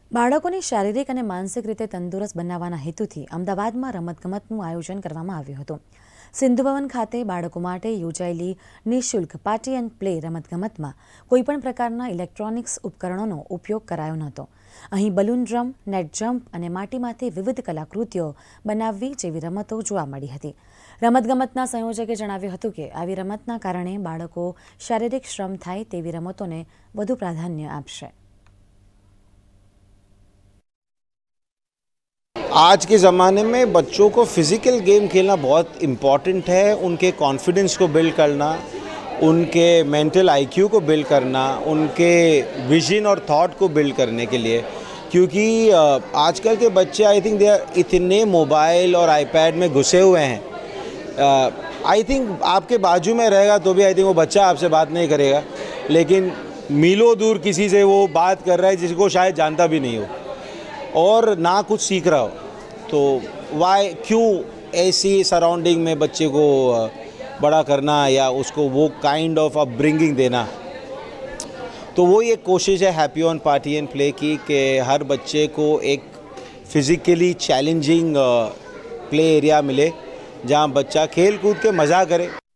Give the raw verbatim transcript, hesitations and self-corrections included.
બાળકોને શારીરિક અને માનસિક રીતે તંદુરસ્ત બનાવવાના હેતુથી અમદાવાદમાં રમતગમતનું આયોજન કરવામાં આવ્યું હતું। સિંધુ ભવન ખાતે બાળકો માટે યોજાયેલી નિઃશુલ્ક પાર્ટી એન્ડ પ્લે રમતગમતમાં કોઈપણ પ્રકારના ઇલેક્ટ્રોનિક્સ ઉપકરણોનો ઉપયોગ કરાયો નહોતો। અહીં બલૂન ડ્રમ, નેટ જમ્પ અને માટીમાંથી વિવિધ કલાકૃતિઓ બનાવવી જેવી રમતો જોવા મળી હતી। રમતગમતના સંયોજકે જણાવ્યું હતું કે આવી રમતના કારણે બાળકો શારીરિક શ્રમ થાય તેવી રમતોને વધુ પ્રાધાન્ય આપશે। आज के ज़माने में बच्चों को फिज़िकल गेम खेलना बहुत इम्पॉर्टेंट है। उनके कॉन्फिडेंस को बिल्ड करना, उनके मेंटल आईक्यू को बिल्ड करना, उनके विजन और थॉट को बिल्ड करने के लिए, क्योंकि आजकल के बच्चे आई थिंक दे आर इतने मोबाइल और आईपैड में घुसे हुए हैं। आई थिंक आपके बाजू में रहेगा तो भी आई थिंक वो बच्चा आपसे बात नहीं करेगा, लेकिन मीलों दूर किसी से वो बात कर रहा है जिसको शायद जानता भी नहीं हो और ना कुछ सीख रहा हो। तो वाई क्यों ऐसी सराउंडिंग में बच्चे को बड़ा करना या उसको वो काइंड ऑफ अपब्रिंगिंग देना। तो वो एक कोशिश है happy on party and play की कि हर बच्चे को एक फिज़िकली चैलेंजिंग प्ले एरिया मिले जहां बच्चा खेल कूद के मज़ा करे।